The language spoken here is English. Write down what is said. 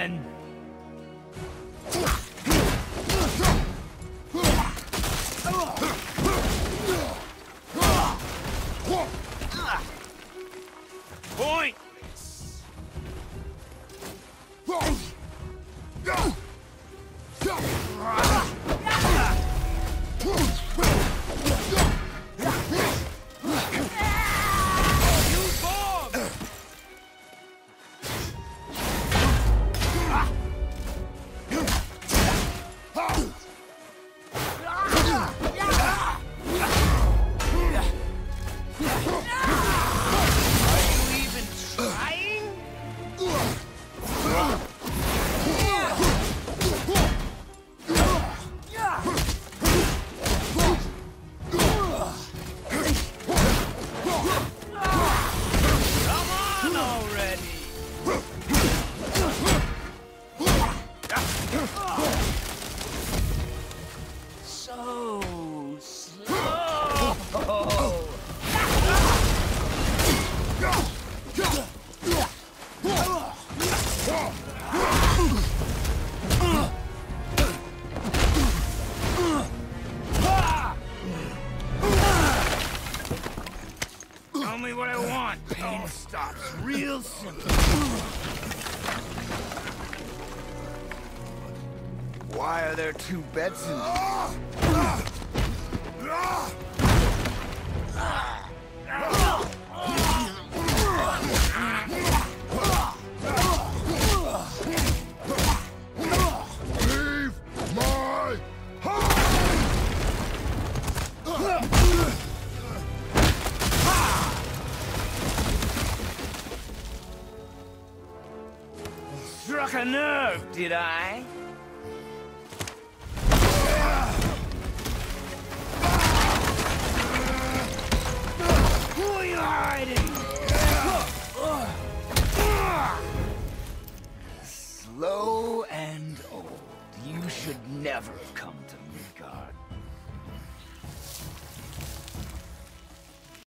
then. Point! Tell me what I want. Pain stops real simple. Why are there two beds in Leave my Struck a nerve, did I? Who are you hiding? slow and old? You should never have come to Midgard.